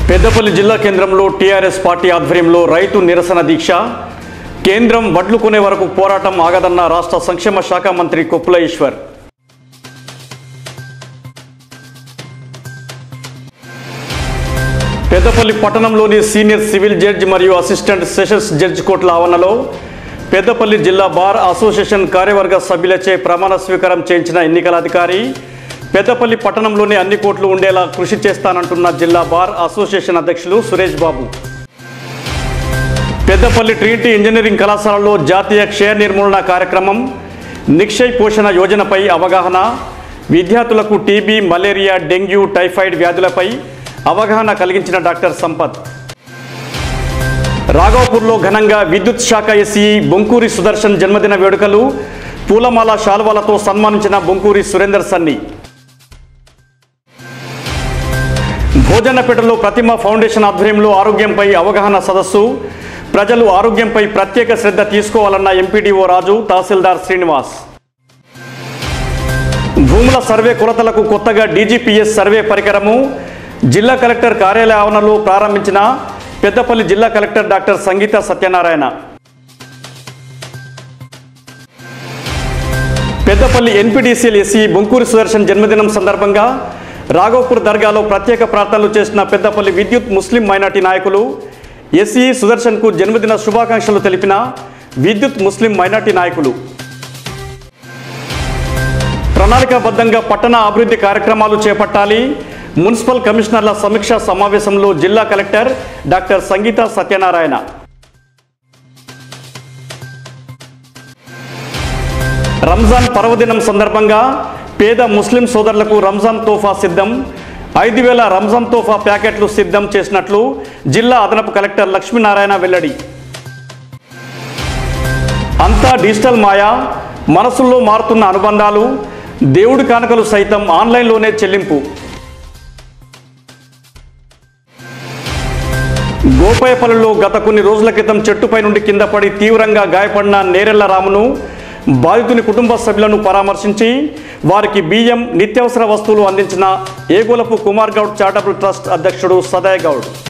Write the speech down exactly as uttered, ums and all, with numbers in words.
పెద్దపల్లి జిల్లా కేంద్రంలో TRS party ఆధ్వర్యంలో రైతు నిరసన దీక్ష. కేంద్రం వడ్లు కొనే వరకు పోరాటం ఆగదన్న రాష్ట్ర సంక్షేమ శాఖ మంత్రి కొప్పుల ఈశ్వర్. పెద్దపల్లి పట్టణంలోని సీనియర్ సివిల్ జడ్జి మరియు అసిస్టెంట్ సెషన్స్ జడ్జి కోర్టుల ఆవరణలో పెద్దపల్లి జిల్లా బార్ అసోసియేషన్ కార్యవర్గ సభ్యులచే ప్రమాణ స్వీకారం చేయించిన ఎన్నికల అధికారి పెద్దపల్లి పట్టణంలోని అన్ని కోట్లు ఉండేలా కృషి చేస్తానంటున్న జిల్లా బార్ అసోసియేషన్ అధ్యక్షులు సురేష్ బాబు. పెద్దపల్లి ట్రినిటీ ఇంజనీరింగ్ కళాశాలలో జాతీయ క్షయ నిర్మూలన కార్యక్రమం, నిక్షయ్ పోషణ యోజనపై అవగాహన, విద్యార్థులకు టీబీ, మలేరియా, డెంగ్యూ, టైఫాయిడ్ వ్యాధులపై అవగాహన కలిగించిన డాక్టర్ సంపత్. రాఘవపూర్లో ఘనంగా విద్యుత్ శాఖ ఎస్ఈ బొంకూరి సుదర్శన్ జన్మదిన వేడుకలు, పూలమాల శాల్వాలతో సన్మానించిన బొంకూరి సురేందర్ సన్ని. భోజనపేటలో ప్రతిమ ఫౌండేషన్ ఆధ్వర్యంలో ఆరోగ్యంపై అవగాహన సదస్సు. ప్రజలు ఆరోగ్యంపై ప్రత్యేక శ్రద్ధ తీసుకోవాలన్న ఎంపీడీఓ రాజు, తహసీల్దార్ శ్రీనివాస్. భూముల సర్వే కొలతలకు కొత్తగా డీజీపీఎస్ సర్వే పరికరము జిల్లా కలెక్టర్ కార్యాలయ ఆవరణలో ప్రారంభించిన పెద్దపల్లి జిల్లా collector doctor Sangeetha Satyanarayana. Peddapalli NPDCL SE Bonkuri Sudarshan జన్మదినం సందర్భంగా రాఘవపూర్ దర్గాలో ప్రత్యేక ప్రార్థనలు చేసిన పెద్దపల్లి విద్యుత్ ముస్లిం మైనార్టీ నాయకులు. ఎస్ఈ సుదర్శన్కు జన్మదిన శుభాకాంక్షలు తెలిపిన విద్యుత్ ముస్లిం మైనార్టీ నాయకులు. ప్రణాళికాబద్ధంగా పట్టణ అభివృద్ధి కార్యక్రమాలు చేపట్టాలి. మున్సిపల్ కమిషనర్ల సమీక్షా సమావేశంలో జిల్లా కలెక్టర్ డాక్టర్ సంగీత సత్యనారాయణ. రంజాన్ పర్వదినం సందర్భంగా పేద ముస్లిం సోదరులకు రంజాన్ తోఫా సిద్ధం. ఐదు వేల రంజాన్ తోఫా ప్యాకెట్లు సిద్ధం చేసినట్లు జిల్లా అదనపు కలెక్టర్ లక్ష్మీనారాయణ వెల్లడి. అంతా డిజిటల్ మాయా, మనసుల్లో మారుతున్న అనుబంధాలు, దేవుడి కానుకలు సైతం ఆన్లైన్లోనే చెల్లింపు. గోపాయపల్లిలో గత కొన్ని రోజుల క్రితం చెట్టుపై నుండి కింద పడి తీవ్రంగా గాయపడిన నేరెళ్ల రామును బాధితుని కుటుంబ సభ్యులను పరామర్శించి వారికి బియ్యం, నిత్యావసర వస్తువులు అందించిన ఏగోలపు కుమార్ గౌడ్ చారిటబుల్ ట్రస్ట్ అధ్యక్షుడు సదయ్ గౌడ్.